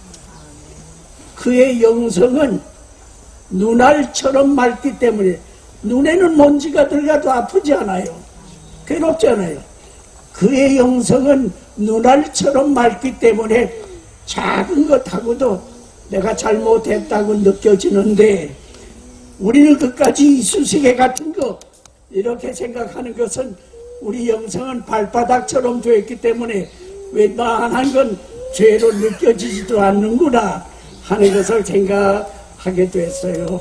그의 영성은 눈알처럼 맑기 때문에 눈에는 먼지가 들어가도 아프지 않아요. 괴롭지 않아요. 그의 영성은 눈알처럼 맑기 때문에 작은 것하고도 내가 잘못했다고 느껴지는데, 우리는 끝까지 이쑤시개 같은 거 이렇게 생각하는 것은 우리 영성은 발바닥처럼 되었기 때문에 웬만한 건 죄로 느껴지지도 않는구나 하는 것을 생각하게 됐어요.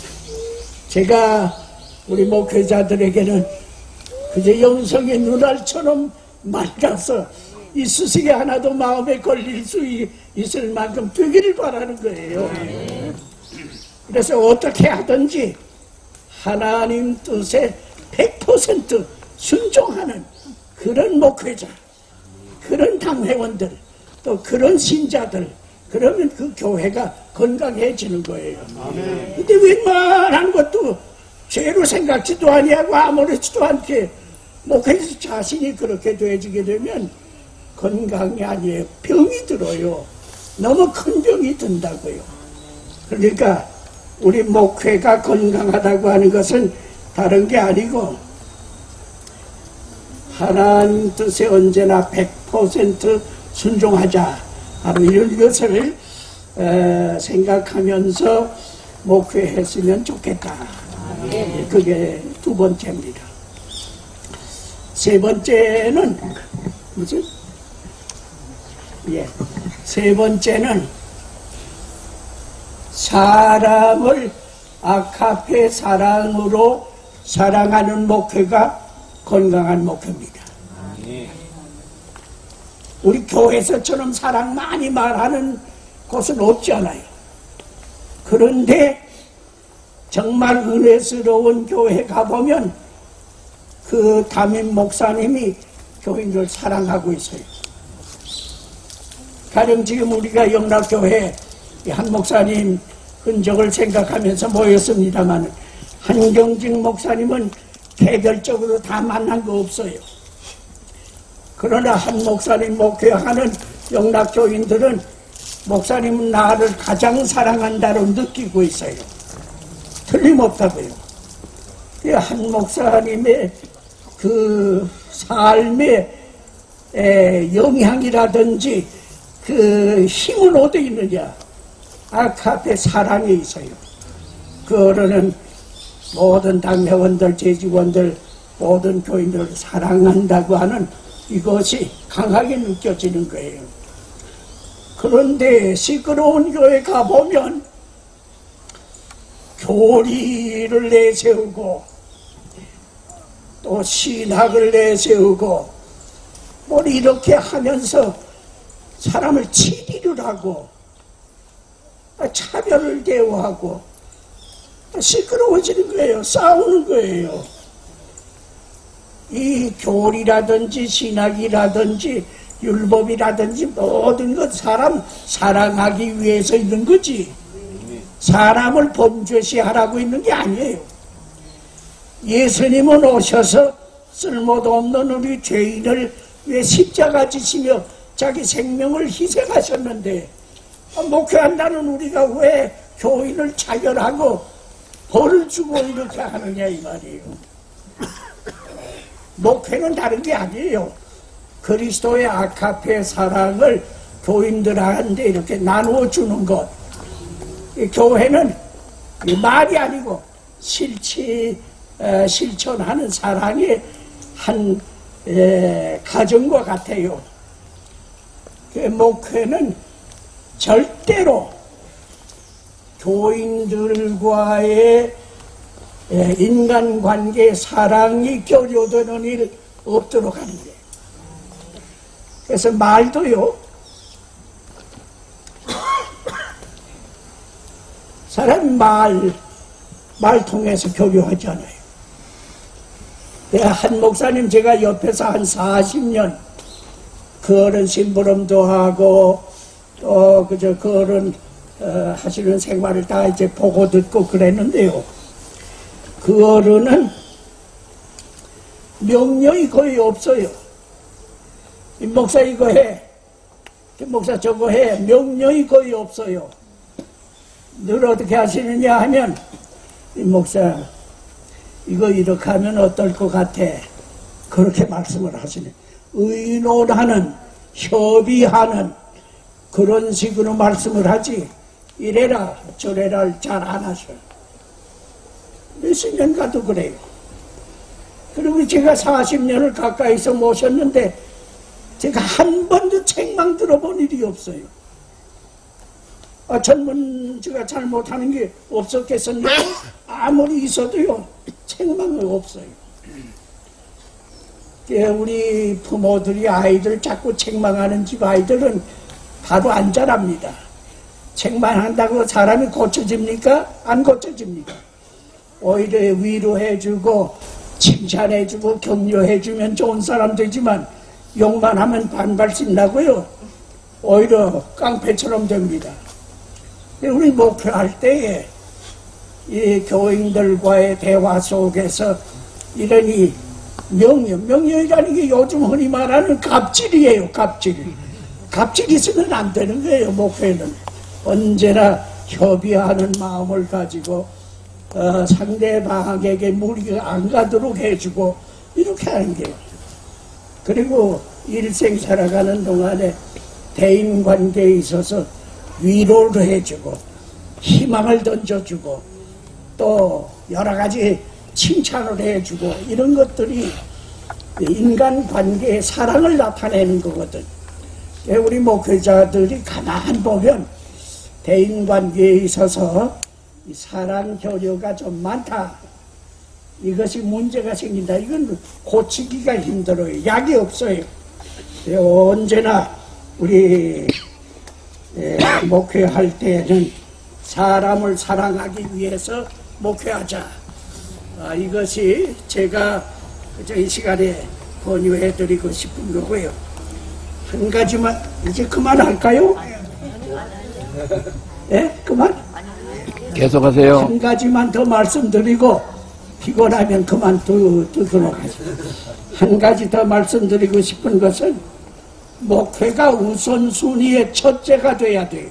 제가 우리 목회자들에게는 그저 영성의 눈알처럼 맑아서 이쑤시개 하나도 마음에 걸릴 수 있을 만큼 되기를 바라는 거예요. 그래서 어떻게 하든지 하나님 뜻에 100% 순종하는 그런 목회자, 그런 당회원들, 또 그런 신자들, 그러면 그 교회가 건강해지는 거예요. 근데 웬만한 것도 죄로 생각지도 아니하고 아무렇지도 않게 목회자 자신이 그렇게 되어지게 되면 건강이 아니에요. 병이 들어요. 너무 큰 병이 든다고요. 그러니까 우리 목회가 건강하다고 하는 것은 다른 게 아니고 하나님 뜻에 언제나 100% 순종하자, 바로 이런 것을 생각하면서 목회했으면 좋겠다. 그게 두 번째입니다. 세 번째는 무슨? 세 번째는 사람을 아카페 사랑으로 사랑하는 목회가 건강한 목회입니다. 우리 교회에서처럼 사랑 많이 말하는 곳은 없지 않아요. 그런데 정말 은혜스러운 교회 가보면 그 담임 목사님이 교인들 사랑하고 있어요. 가령 지금 우리가 영락교회 한 목사님 흔적을 생각하면서 모였습니다만, 한경직 목사님은 개별적으로 다 만난 거 없어요. 그러나 한 목사님 목회하는 영락교인들은 목사님은 나를 가장 사랑한다로 느끼고 있어요. 틀림없다고요. 한 목사님의 그 삶의 영향이라든지 그 힘은 어디 있느냐? 아카페 사랑에 있어요. 그거는 모든 당회원들, 재직원들, 모든 교인들을 사랑한다고 하는 이것이 강하게 느껴지는 거예요. 그런데 시끄러운 교회 가보면 교리를 내세우고 또 신학을 내세우고 뭘 이렇게 하면서 사람을 치리를 하고 차별을 대우하고 시끄러워지는 거예요. 싸우는 거예요. 이 교리라든지 신학이라든지 율법이라든지 모든 것 사람 사랑하기 위해서 있는 거지, 사람을 범죄시하라고 있는 게 아니에요. 예수님은 오셔서 쓸모도 없는 우리 죄인을 위해 십자가 지시며 자기 생명을 희생하셨는데, 목회한다는 우리가 왜 교인을 차별하고 벌을 주고 이렇게 하느냐 이 말이에요. 목회는 다른 게 아니에요. 그리스도의 아카페 사랑을 교인들한테 이렇게 나누어 주는 것. 이 교회는 말이 아니고 실천하는 사랑의 한 가정과 같아요. 목회는 절대로 교인들과의 인간관계 사랑이 교류되는 일 없도록 하는 거예요. 그래서 말도요, 사람 말 통해서 교류하잖아요. 한 목사님 제가 옆에서 한 40년 그 어른 심부름도 하고 또 그저 그 어른 하시는 생활을 다 이제 보고 듣고 그랬는데요. 그 어른은 명령이 거의 없어요. 이 목사 이거 해, 이 목사 저거 해, 명령이 거의 없어요. 늘 어떻게 하시느냐 하면, 이 목사 이거 이렇게 하면 어떨 것 같아, 그렇게 말씀을 하시네. 의논하는, 협의하는 그런 식으로 말씀을 하지 이래라 저래라 잘 안 하셔요. 몇십 년 가도 그래요. 그리고 제가 40년을 가까이서 모셨는데 제가 한 번도 책망 들어본 일이 없어요. 전문지가 잘못하는 게 없었겠습니까? 아무리 있어도요, 책망은 없어요. 우리 부모들이 아이들 자꾸 책망하는 집 아이들은 바로 안 자랍니다. 책망한다고 사람이 고쳐집니까? 안 고쳐집니다. 오히려 위로해주고 칭찬해주고 격려해주면 좋은 사람 되지만 욕만 하면 반발심 나고요, 오히려 깡패처럼 됩니다. 우리 목회할 때에 이 교인들과의 대화 속에서 이러니 명령이라는 게 요즘 흔히 말하는 갑질이에요. 갑질 있으면 안 되는 거예요. 목회는 언제나 협의하는 마음을 가지고 상대방에게 무리가 안 가도록 해주고 이렇게 하는 게요. 그리고 일생 살아가는 동안에 대인관계에 있어서 위로를 해주고 희망을 던져주고 또 여러 가지 칭찬을 해주고 이런 것들이 인간관계의 사랑을 나타내는 거거든. 우리 목회자들이 가만 보면 대인관계에 있어서 사랑 교류가 좀 많다, 이것이 문제가 생긴다, 이건 고치기가 힘들어요. 약이 없어요. 언제나 우리 목회할 때는 사람을 사랑하기 위해서 목회하자. 이것이 제가 이 시간에 권유해드리고 싶은 거고요. 한 가지만 이제 그만할까요? 예? 그만? 계속하세요. 한 가지만 더 말씀드리고 피곤하면 그만두도록 하죠. 한 가지 더 말씀드리고 싶은 것은 목회가 우선순위의 첫째가 돼야 돼요.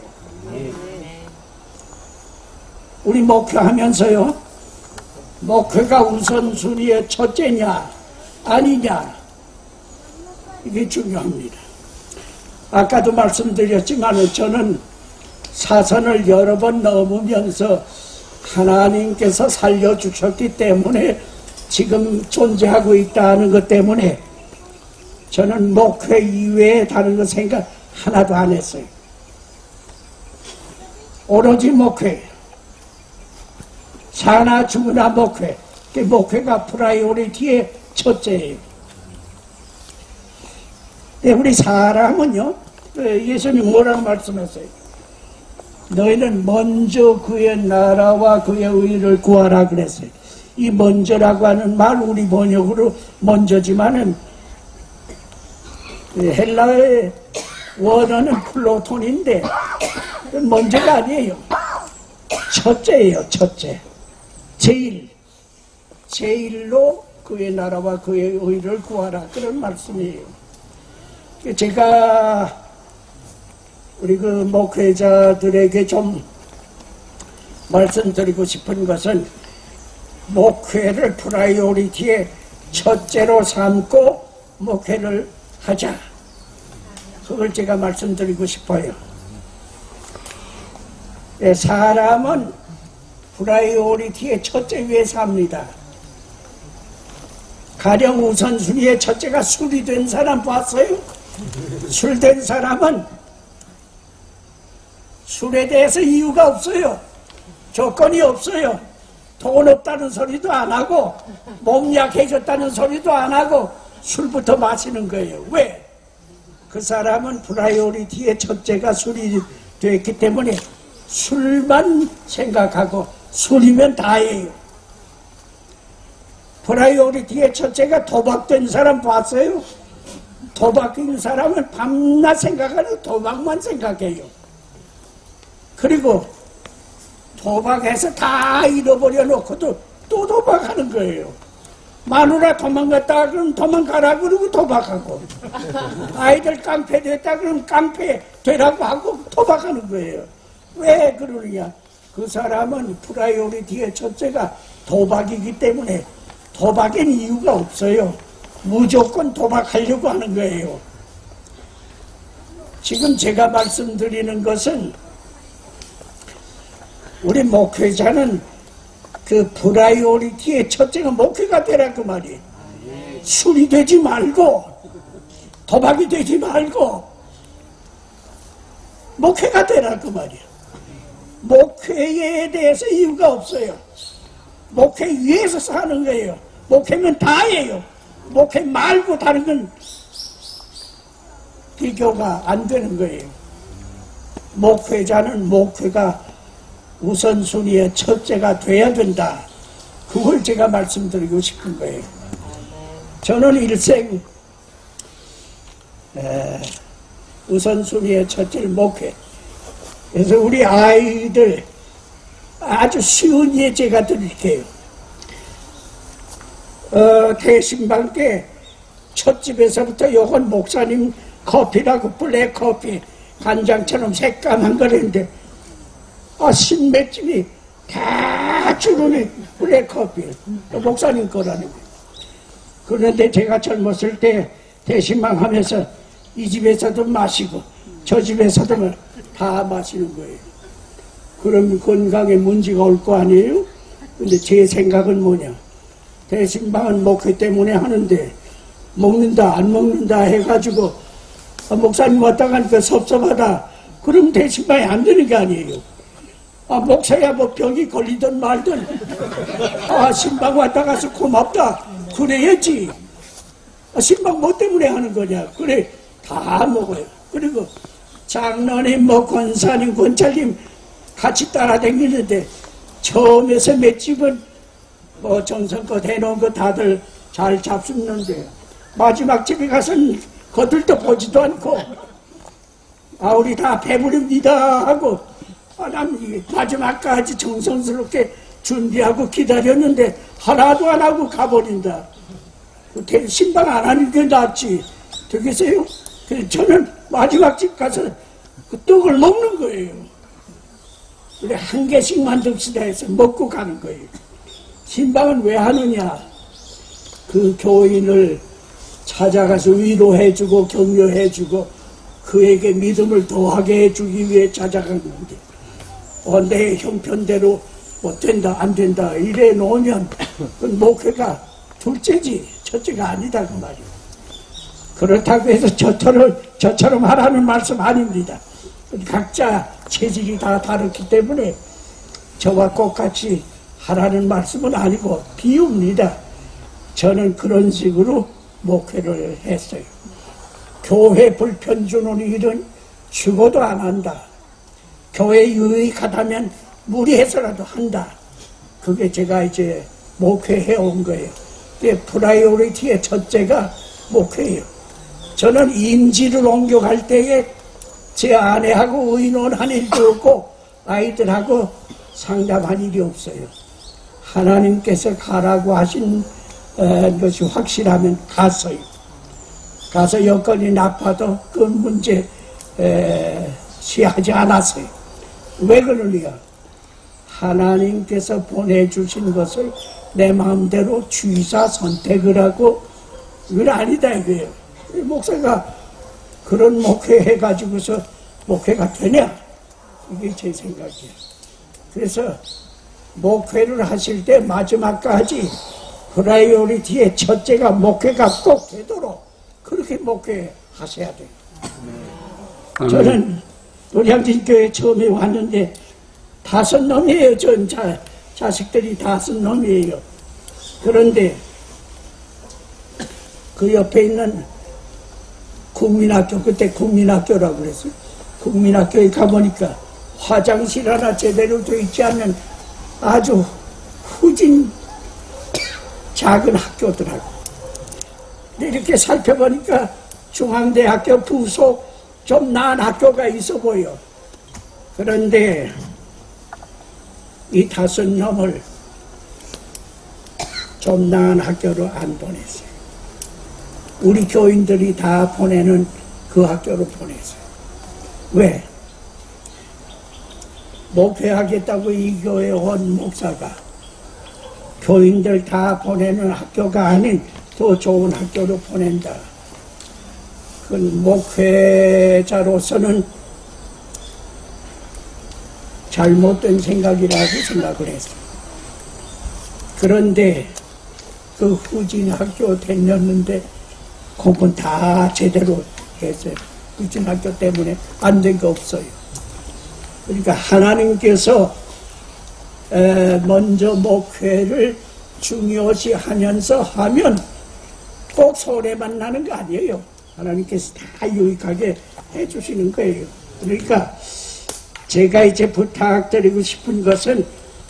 우리 목회하면서요, 목회가 우선순위의 첫째냐 아니냐, 이게 중요합니다. 아까도 말씀드렸지만 저는 사선을 여러 번 넘으면서 하나님께서 살려주셨기 때문에 지금 존재하고 있다는 것 때문에 저는 목회 이외에 다른 거 생각 하나도 안 했어요. 오로지 목회, 사나 죽으나 목회. 목회가 프라이오리티의 첫째예요. 우리 사람은요, 예수님이 뭐라고 말씀했어요? 너희는 먼저 그의 나라와 그의 의를 구하라 그랬어요. 이 먼저라고 하는 말 우리 번역으로 먼저지만은 헬라의 원어는 플로톤인데 먼저가 아니에요. 첫째예요. 첫째. 제일로 그의 나라와 그의 의를 구하라, 그런 말씀이에요. 제가 우리 그 목회자들에게 좀 말씀드리고 싶은 것은 목회를 프라이오리티의 첫째로 삼고 목회를 하자, 그걸 제가 말씀드리고 싶어요. 사람은 프라이오리티의 첫째 위에 삽니다. 가령 우선순위의 첫째가 술이 된 사람 봤어요? 술 된 사람은 술에 대해서 이유가 없어요. 조건이 없어요. 돈 없다는 소리도 안 하고 몸 약해졌다는 소리도 안 하고 술부터 마시는 거예요. 왜? 그 사람은 프라이오리티의 첫째가 술이 됐기 때문에 술만 생각하고 술이면 다예요. 프라이오리티의 첫째가 도박된 사람 봤어요? 도박인 사람은 밤낮 생각하는 도박만 생각해요. 그리고 도박해서 다 잃어버려 놓고도 또 도박하는 거예요. 마누라 도망갔다 그러면 도망가라 그러고 도박하고, 아이들 깡패 됐다 그러면 깡패 되라고 하고 도박하는 거예요. 왜 그러느냐? 그 사람은 프라이오리티의 첫째가 도박이기 때문에 도박엔 이유가 없어요. 무조건 도박하려고 하는 거예요. 지금 제가 말씀드리는 것은 우리 목회자는 그 프라이오리티의 첫째가 목회가 되라 그 말이에요. 술이 되지 말고 도박이 되지 말고 목회가 되라 그 말이에요. 목회에 대해서 이유가 없어요. 목회 위해서 사는 거예요. 목회면 다예요. 목회 말고 다른 건 비교가 안 되는 거예요. 목회자는 목회가 우선순위의 첫째가 돼야 된다. 그걸 제가 말씀드리고 싶은 거예요. 저는 일생 우선순위의 첫째를 목회. 그래서 우리 아이들 아주 쉬운 예 제가 드릴게요. 대신방 때 첫 집에서부터 요건 목사님 커피라고 블랙 커피 간장처럼 새까만 거랬는데 십몇 집이 다 주름이 블랙 커피 목사님 거라는 거예요. 그런데 제가 젊었을 때 대신방 하면서 이 집에서도 마시고 저 집에서도 다 마시는 거예요. 그럼 건강에 문제가 올 거 아니에요? 근데 제 생각은 뭐냐? 대신방은 목회 때문에 하는데 먹는다 안 먹는다 해가지고 목사님 왔다 가니까 섭섭하다. 그럼 대신방이 안 되는 게 아니에요. 목사야 뭐 병이 걸리든 말든 신방 왔다 가서 고맙다 그래야지. 신방 뭐 때문에 하는 거냐? 그래 다 먹어요. 그리고 장로님 뭐 권사님 권찰님 같이 따라다니는데 처음에서 몇 집은 뭐 정성껏 해놓은 거 다들 잘 잡수는데 마지막 집에 가서는 거들떠 보지도 않고 우리 다 배부릅니다 하고 난 마지막까지 정성스럽게 준비하고 기다렸는데 하나도 안 하고 가버린다. 신방 안 하는 게 낫지 되겠어요? 그래서 저는 마지막 집 가서 그 떡을 먹는 거예요. 그래 한 개씩만 듭시다 해서 먹고 가는 거예요. 신방은 왜 하느냐? 그 교인을 찾아가서 위로해주고 격려해주고 그에게 믿음을 더하게 해주기 위해 찾아간 건데 내 형편대로 못 된다 안 된다 이래 놓으면 그 목회가 둘째지 첫째가 아니다 그 말이에요. 그렇다고 해서 저처럼 하라는 말씀 아닙니다. 각자 체질이 다 다르기 때문에 저와 똑같이 하라는 말씀은 아니고 비웁니다. 저는 그런 식으로 목회를 했어요. 교회 불편 주는 일은 죽어도 안 한다. 교회 유익하다면 무리해서라도 한다. 그게 제가 이제 목회해 온 거예요. 프라이오리티의 첫째가 목회예요. 저는 임지를 옮겨갈 때에 제 아내하고 의논한 일도 없고 아이들하고 상담한 일이 없어요. 하나님께서 가라고 하신 것이 확실하면 갔어요. 가서 여건이 나빠도 그 문제 시하지 않았어요. 왜 그러냐? 하나님께서 보내주신 것을 내 마음대로 취사 선택을 하고 이건 아니다 이거예요. 목사가 그런 목회 해가지고서 목회가 되냐? 이게 제 생각이에요. 그래서 목회를 하실 때 마지막까지 프라이오리티의 첫째가 목회가 꼭 되도록 그렇게 목회하셔야 돼요. 저는 노량진교회 처음에 왔는데 5놈이에요. 전 자식들이 5놈이에요. 그런데 그 옆에 있는 국민학교, 그때 국민학교라고 그랬어요. 국민학교에 가보니까 화장실 하나 제대로 되어 있지 않는 아주 후진 작은 학교더라고. 근데 이렇게 살펴보니까 중앙대학교 부속 좀 나은 학교가 있어 보여. 그런데 이 5놈을 좀 나은 학교로 안 보냈어요. 우리 교인들이 다 보내는 그 학교로 보냈어요. 왜? 목회하겠다고 이 교회에 온 목사가 교인들 다 보내는 학교가 아닌 더 좋은 학교로 보낸다. 그 목회자로서는 잘못된 생각이라고 생각을 했어요. 그런데 그 후진 학교 다녔는데 그건 다 제대로 했어요. 후진 학교 때문에 안 된 거 없어요. 그러니까 하나님께서 먼저 목회를 중요시 하면서 하면 꼭 손해만 나는 거 아니에요. 하나님께서 다 유익하게 해주시는 거예요. 그러니까 제가 이제 부탁드리고 싶은 것은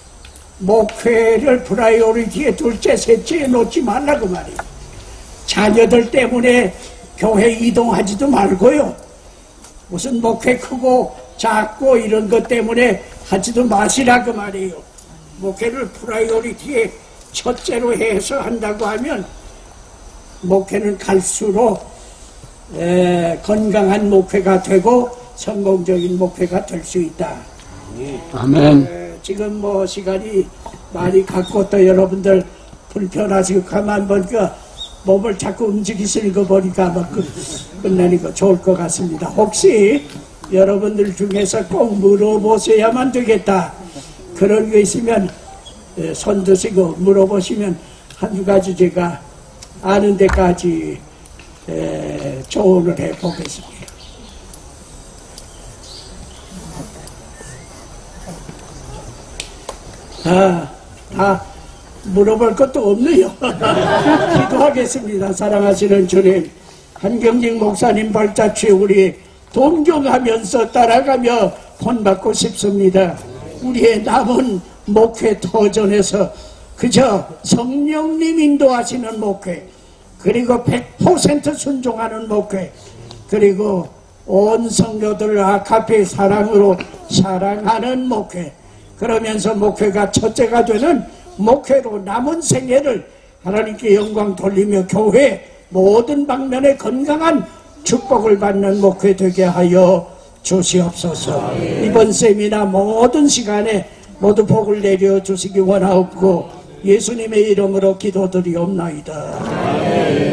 목회를 프라이오리티에 둘째, 셋째에 놓지 말라고 말이에요. 자녀들 때문에 교회 이동하지도 말고요. 무슨 목회 크고 작고 이런 것 때문에 하지도 마시라고 말이에요. 목회를 프라이오리티에 첫째로 해서 한다고 하면 목회는 갈수록 건강한 목회가 되고 성공적인 목회가 될 수 있다. 아멘. 지금 뭐 시간이 많이 갖고 또 여러분들 불편하시고 가만 보니까 몸을 자꾸 움직이시는 거 보니까 아마 끝나니까 좋을 것 같습니다. 혹시 여러분들 중에서 꼭 물어보셔야만 되겠다. 그런 게 있으면 손 드시고 물어보시면 한두 가지 제가 아는 데까지 조언을 해보겠습니다. 다 물어볼 것도 없네요. 기도하겠습니다. 사랑하시는 주님, 한경직 목사님 발자취 우리 동경하면서 따라가며 본받고 싶습니다. 우리의 남은 목회 터전에서 그저 성령님 인도하시는 목회, 그리고 100% 순종하는 목회, 그리고 온 성도들 아카페 사랑으로 사랑하는 목회, 그러면서 목회가 첫째가 되는 목회로 남은 생애를 하나님께 영광 돌리며 교회 모든 방면에 건강한 축복을 받는 목회 되게 하여 주시옵소서. 이번 세미나 모든 시간에 모두 복을 내려 주시기 원하옵고 예수님의 이름으로 기도드리옵나이다.